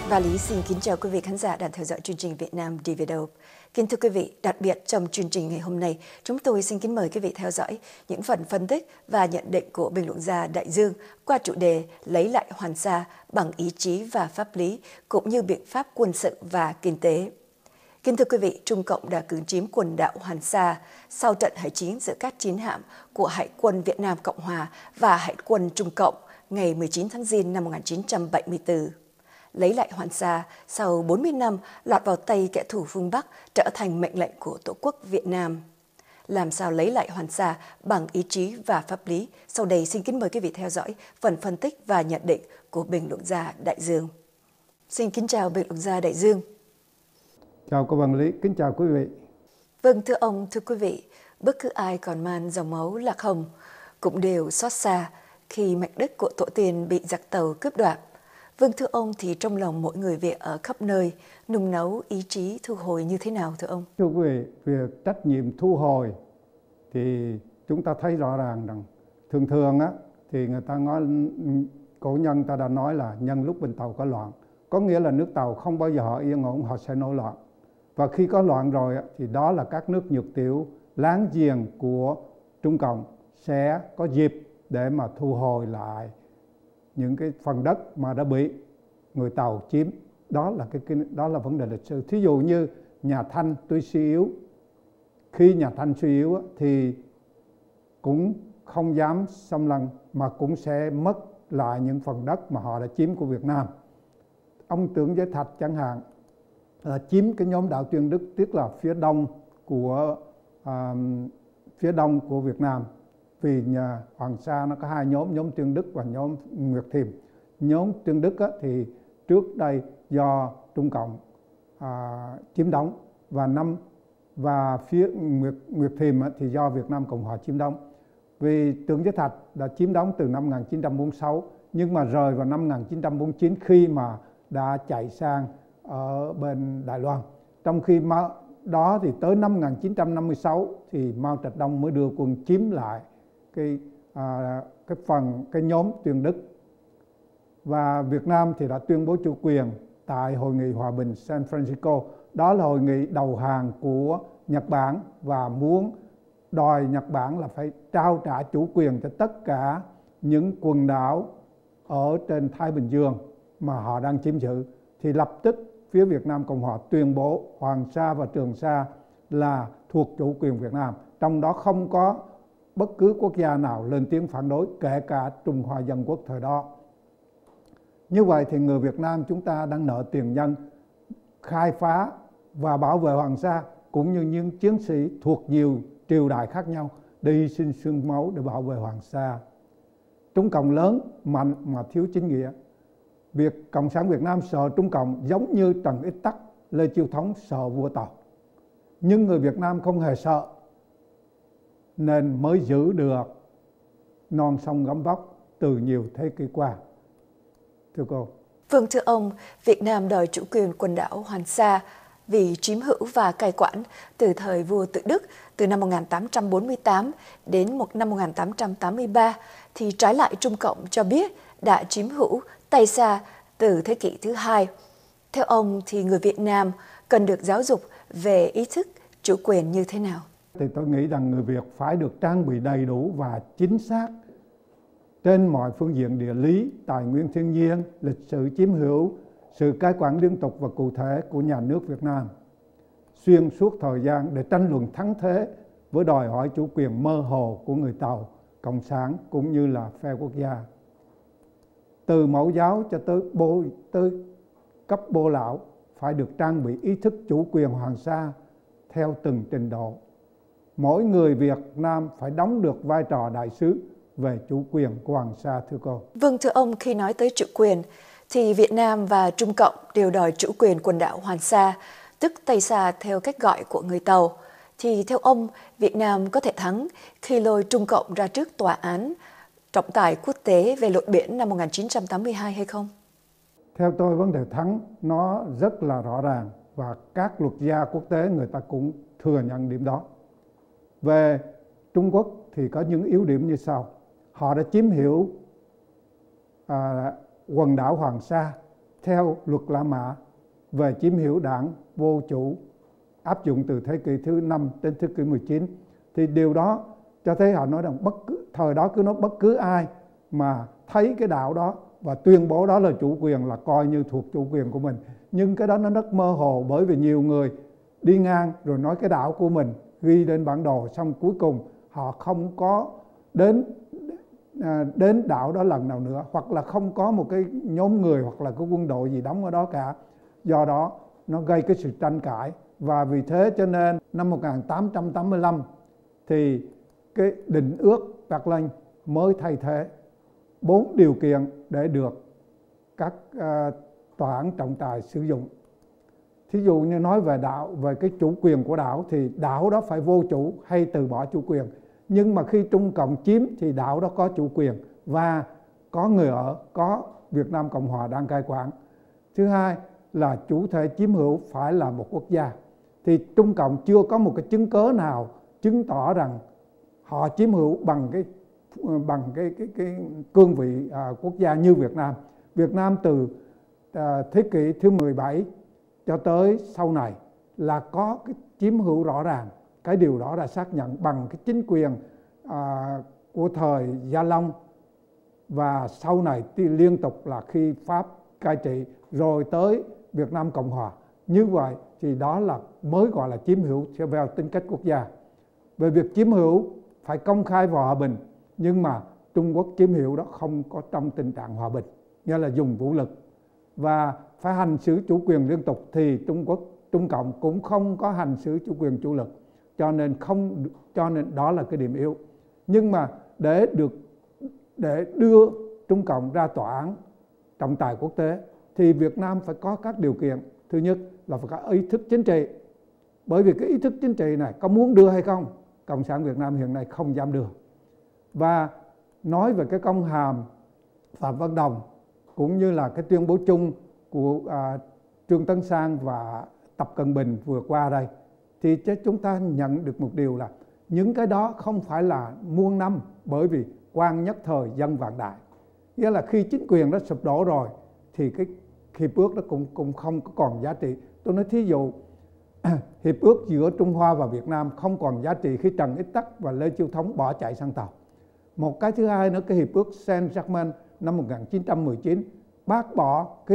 Và Lý xin kính chào quý vị khán giả đang theo dõi chương trình Việt Nam Dividend. Kính thưa quý vị, đặc biệt trong chương trình ngày hôm nay, chúng tôi xin kính mời quý vị theo dõi những phần phân tích và nhận định của bình luận gia Đại Dương qua chủ đề lấy lại Hoàng Sa bằng ý chí và pháp lý, cũng như biện pháp quân sự và kinh tế. Kính thưa quý vị, Trung Cộng đã cưỡng chiếm quần đảo Hoàng Sa sau trận hải chiến giữa các chiến hạm của Hải quân Việt Nam Cộng Hòa và Hải quân Trung Cộng ngày 19 tháng Giêng năm 1974. Lấy lại Hoàng Sa sau 40 năm lọt vào tay kẻ thù phương Bắc trở thành mệnh lệnh của Tổ quốc Việt Nam. Làm sao lấy lại Hoàng Sa bằng ý chí và pháp lý? Sau đây xin kính mời quý vị theo dõi phần phân tích và nhận định của bình luận gia Đại Dương. Xin kính chào bình luận gia Đại Dương. Chào cô Bằng Lý, kính chào quý vị. Vâng, thưa ông, thưa quý vị, bất cứ ai còn mang dòng máu lạc hồng cũng đều xót xa khi mảnh đất của tổ tiên bị giặc tàu cướp đoạt. Vâng, thưa ông, thì trong lòng mỗi người Việt ở khắp nơi nung nấu ý chí thu hồi như thế nào thưa ông? Thưa quý vị, việc trách nhiệm thu hồi thì chúng ta thấy rõ ràng rằng thường á thì người ta nói, cổ nhân ta đã nói là nhân lúc bên Tàu có loạn, có nghĩa là nước Tàu không bao giờ họ yên ổn, họ sẽ nổi loạn. Và khi có loạn rồi thì đó là các nước nhược tiểu láng giềng của Trung Cộng sẽ có dịp để mà thu hồi lại những cái phần đất mà đã bị người Tàu chiếm. Đó là vấn đề lịch sử. Thí dụ như nhà Thanh tuy suy yếu, khi nhà Thanh suy yếu thì cũng không dám xâm lăng mà cũng sẽ mất lại những phần đất mà họ đã chiếm của Việt Nam. Ông Tưởng Giới Thạch chẳng hạn là chiếm cái nhóm đảo Tuyên Đức, tức là phía đông của Việt Nam. Vì nhà Hoàng Sa nó có hai nhóm Tuyên Đức và nhóm Nguyệt Thiềm. Nhóm Tuyên Đức thì trước đây do Trung Cộng chiếm đóng, và phía Nguyệt Thiềm thì do Việt Nam Cộng Hòa chiếm đóng. Vì Tưởng Giới Thạch đã chiếm đóng từ năm 1946, nhưng mà rời vào năm 1949 khi mà đã chạy sang ở bên Đài Loan. Trong khi đó thì tới năm 1956 thì Mao Trạch Đông mới đưa quân chiếm lại cái nhóm Tuyên Đức. Và Việt Nam thì đã tuyên bố chủ quyền tại Hội nghị Hòa bình San Francisco. Đó là hội nghị đầu hàng của Nhật Bản và muốn đòi Nhật Bản là phải trao trả chủ quyền cho tất cả những quần đảo ở trên Thái Bình Dương mà họ đang chiếm giữ. Thì lập tức phía Việt Nam Cộng Hòa tuyên bố Hoàng Sa và Trường Sa là thuộc chủ quyền Việt Nam. Trong đó không có bất cứ quốc gia nào lên tiếng phản đối, kể cả Trung Hoa Dân Quốc thời đó. Như vậy thì người Việt Nam chúng ta đang nợ tiền nhân khai phá và bảo vệ Hoàng Sa, cũng như những chiến sĩ thuộc nhiều triều đại khác nhau đi hy sinh xương máu để bảo vệ Hoàng Sa. Trung Cộng lớn, mạnh mà thiếu chính nghĩa. Việc Cộng sản Việt Nam sợ Trung Cộng giống như Trần Ích Tắc, Lê Chiêu Thống sợ vua Tàu. Nhưng người Việt Nam không hề sợ, nên mới giữ được non sông gấm vóc từ nhiều thế kỷ qua. Thưa cô. Vâng, thưa ông, Việt Nam đòi chủ quyền quần đảo Hoàng Sa vì chiếm hữu và cai quản từ thời vua Tự Đức từ năm 1848 đến năm 1883, thì trái lại Trung Cộng cho biết đã chiếm hữu Tay Sa từ thế kỷ thứ hai. Theo ông thì người Việt Nam cần được giáo dục về ý thức chủ quyền như thế nào? Thì tôi nghĩ rằng người Việt phải được trang bị đầy đủ và chính xác trên mọi phương diện địa lý, tài nguyên thiên nhiên, lịch sử chiếm hữu, sự cai quản liên tục và cụ thể của nhà nước Việt Nam xuyên suốt thời gian để tranh luận thắng thế với đòi hỏi chủ quyền mơ hồ của người Tàu, Cộng sản cũng như là phe quốc gia. Từ mẫu giáo cho tới cấp bô lão phải được trang bị ý thức chủ quyền Hoàng Sa theo từng trình độ. Mỗi người Việt Nam phải đóng được vai trò đại sứ về chủ quyền của Hoàng Sa, thưa cô. Vâng, thưa ông, khi nói tới chủ quyền thì Việt Nam và Trung Cộng đều đòi chủ quyền quần đảo Hoàng Sa, tức Tay Sa theo cách gọi của người Tàu. Thì theo ông, Việt Nam có thể thắng khi lôi Trung Cộng ra trước tòa án trọng tài quốc tế về luật biển năm 1982 hay không? Theo tôi, vấn đề thắng nó rất là rõ ràng và các luật gia quốc tế người ta cũng thừa nhận điểm đó. Về Trung Quốc thì có những yếu điểm như sau. Họ đã chiếm hữu quần đảo Hoàng Sa theo luật La Mã về chiếm hữu đảng vô chủ áp dụng từ thế kỷ thứ 5 đến thế kỷ 19, thì điều đó cho thấy họ nói rằng thời đó cứ nói bất cứ ai mà thấy cái đạo đó và tuyên bố đó là chủ quyền là coi như thuộc chủ quyền của mình. Nhưng cái đó nó rất mơ hồ, bởi vì nhiều người đi ngang rồi nói cái đạo của mình, ghi lên bản đồ, xong cuối cùng họ không có đến đảo đó lần nào nữa, hoặc là không có một cái nhóm người hoặc là cái quân đội gì đóng ở đó cả. Do đó nó gây cái sự tranh cãi, và vì thế cho nên năm 1885 thì cái Định ước Berlin mới thay thế 4 điều kiện để được các tòa án trọng tài sử dụng. Thí dụ như nói về đảo, về cái chủ quyền của đảo, thì đảo đó phải vô chủ hay từ bỏ chủ quyền. Nhưng mà khi Trung Cộng chiếm thì đảo đó có chủ quyền và có người ở, có Việt Nam Cộng Hòa đang cai quản. Thứ hai là chủ thể chiếm hữu phải là một quốc gia. Thì Trung Cộng chưa có một cái chứng cớ nào chứng tỏ rằng họ chiếm hữu bằng cái cương vị quốc gia như Việt Nam. Việt Nam từ thế kỷ thứ 17 cho tới sau này là có cái chiếm hữu rõ ràng. Cái điều đó là xác nhận bằng cái chính quyền của thời Gia Long, và sau này liên tục là khi Pháp cai trị rồi tới Việt Nam Cộng Hòa. Như vậy thì đó là mới gọi là chiếm hữu theo tính cách quốc gia. Về việc chiếm hữu phải công khai và hòa bình, nhưng mà Trung Quốc chiếm hữu đó không có trong tình trạng hòa bình, nghĩa là dùng vũ lực và phải hành xử chủ quyền liên tục, thì Trung Cộng cũng không có hành xử chủ quyền chủ lực, cho nên đó là cái điểm yếu. Nhưng mà để đưa Trung Cộng ra tòa án trọng tài quốc tế thì Việt Nam phải có các điều kiện. Thứ nhất là phải có ý thức chính trị, bởi vì cái ý thức chính trị này có muốn đưa hay không, Cộng sản Việt Nam hiện nay không dám đưa. Và nói về cái công hàm Phạm Văn Đồng cũng như là cái tuyên bố chung của Trương Tấn Sang và Tập Cận Bình vừa qua đây, thì chúng ta nhận được một điều là những cái đó không phải là muôn năm, bởi vì quan nhất thời dân vạn đại. Nghĩa là khi chính quyền nó sụp đổ rồi thì cái hiệp ước đó cũng không có còn giá trị. Tôi nói thí dụ hiệp ước giữa Trung Hoa và Việt Nam không còn giá trị khi Trần Ích Tắc và Lê Chiêu Thống bỏ chạy sang Tàu. Một cái thứ hai nữa, cái hiệp ước Saint-Germain năm 1919 bác bỏ cái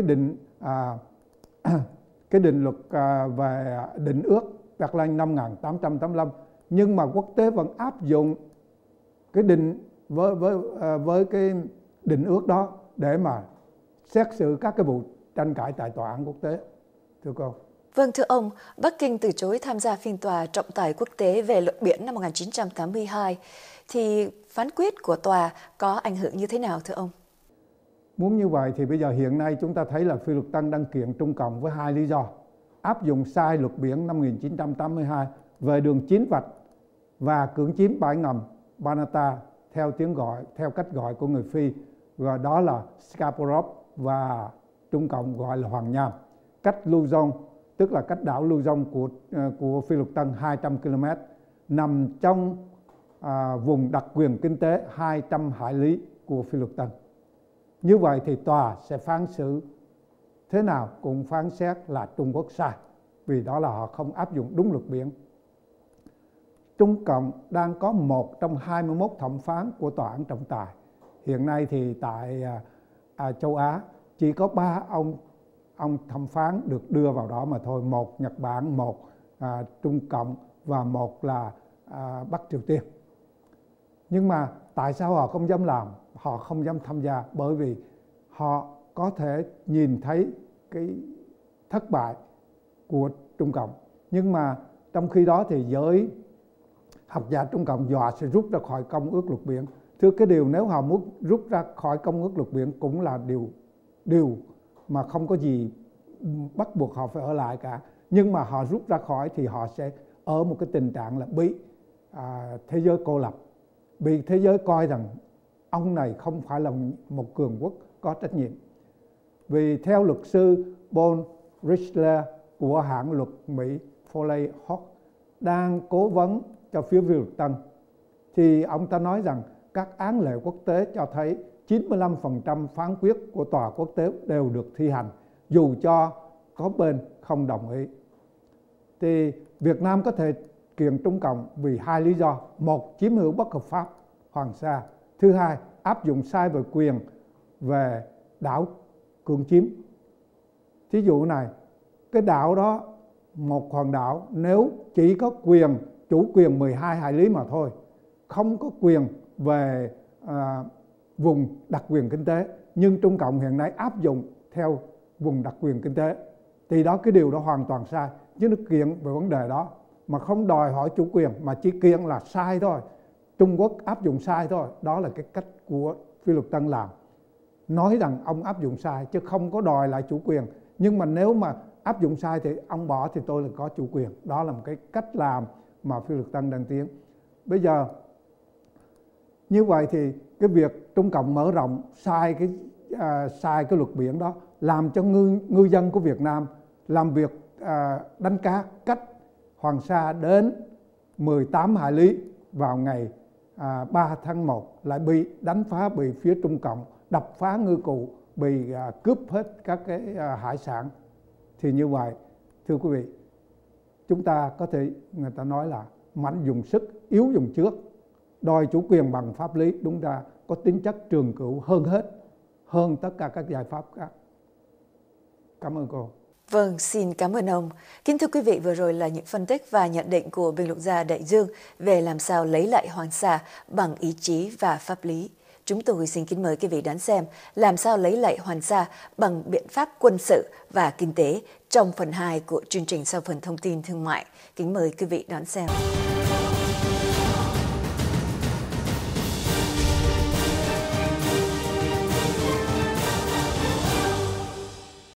định luật về định ước Berlin năm 1885, nhưng mà quốc tế vẫn áp dụng cái với cái định ước đó để mà xét xử các cái vụ tranh cãi tại tòa án quốc tế. Thưa cô. Vâng, thưa ông, Bắc Kinh từ chối tham gia phiên tòa trọng tài quốc tế về luật biển năm 1982, thì phán quyết của tòa có ảnh hưởng như thế nào thưa ông? Muốn như vậy thì bây giờ hiện nay chúng ta thấy là Phi Luật Tân đang kiện Trung Cộng với hai lý do: áp dụng sai luật biển năm 1982 về đường chín vạch và cưỡng chiếm bãi ngầm Banata theo cách gọi của người Phi, và đó là Scarborough, và Trung Cộng gọi là Hoàng Nham, cách Luzon, tức là cách đảo Luzon của Phi Luật Tân 200 km, nằm trong vùng đặc quyền kinh tế 200 hải lý của Phi Luật Tân. Như vậy thì tòa sẽ phán xử thế nào cũng phán xét là Trung Quốc sai, vì đó là họ không áp dụng đúng luật biển. Trung Cộng đang có một trong 21 thẩm phán của tòa án trọng tài. Hiện nay thì tại châu Á chỉ có 3 ông thẩm phán được đưa vào đó mà thôi, một Nhật Bản, một Trung Cộng và một là Bắc Triều Tiên. Nhưng mà tại sao họ không dám làm, họ không dám tham gia? Bởi vì họ có thể nhìn thấy cái thất bại của Trung Cộng. Nhưng mà trong khi đó thì giới học giả Trung Cộng dọa sẽ rút ra khỏi Công ước Luật Biển. Thưa, cái điều nếu họ muốn rút ra khỏi Công ước Luật Biển cũng là điều mà không có gì bắt buộc họ phải ở lại cả. Nhưng mà họ rút ra khỏi thì họ sẽ ở một cái tình trạng là bị thế giới cô lập, bị thế giới coi rằng ông này không phải là một cường quốc có trách nhiệm. Vì theo luật sư Paul Richler của hãng luật Mỹ Foley Hawk đang cố vấn cho phía Phi Luật Tân, thì ông ta nói rằng các án lệ quốc tế cho thấy 95% phán quyết của tòa quốc tế đều được thi hành, dù cho có bên không đồng ý. Thì Việt Nam có thể kiện Trung Cộng vì hai lý do: một, chiếm hữu bất hợp pháp Hoàng Sa; thứ hai, áp dụng sai về quyền về đảo cưỡng chiếm. Thí dụ này, cái đảo đó, một hòn đảo, nếu chỉ có chủ quyền 12 hải lý mà thôi, không có quyền về vùng đặc quyền kinh tế, nhưng Trung Cộng hiện nay áp dụng theo vùng đặc quyền kinh tế, thì cái điều đó hoàn toàn sai. Chứ nó kiện về vấn đề đó mà không đòi hỏi chủ quyền, mà chỉ kiện là sai thôi, Trung Quốc áp dụng sai thôi. Đó là cái cách của Phi Luật Tân làm, nói rằng ông áp dụng sai chứ không có đòi lại chủ quyền. Nhưng mà nếu mà áp dụng sai thì ông bỏ thì tôi là có chủ quyền. Đó là một cái cách làm mà Phi Luật Tân đang tiến. Bây giờ như vậy thì cái việc Trung Cộng mở rộng sai cái luật biển đó, làm cho ngư dân của Việt Nam làm việc đánh cá cách Hoàng Sa đến 18 hải lý vào ngày 3 tháng 1 lại bị đánh phá, bị phía Trung Cộng đập phá ngư cụ, bị cướp hết các cái hải sản. Thì như vậy, thưa quý vị, chúng ta có thể, người ta nói là mạnh dùng sức, yếu dùng trước. Đòi chủ quyền bằng pháp lý đúng ra có tính chất trường cửu hơn tất cả các giải pháp khác. Cảm ơn cô. Vâng, xin cảm ơn ông. Kính thưa quý vị, vừa rồi là những phân tích và nhận định của bình luận gia Đại Dương về làm sao lấy lại Hoàng Sa bằng ý chí và pháp lý. Chúng tôi xin kính mời quý vị đón xem làm sao lấy lại Hoàng Sa bằng biện pháp quân sự và kinh tế trong phần 2 của chương trình sau phần thông tin thương mại. Kính mời quý vị đón xem.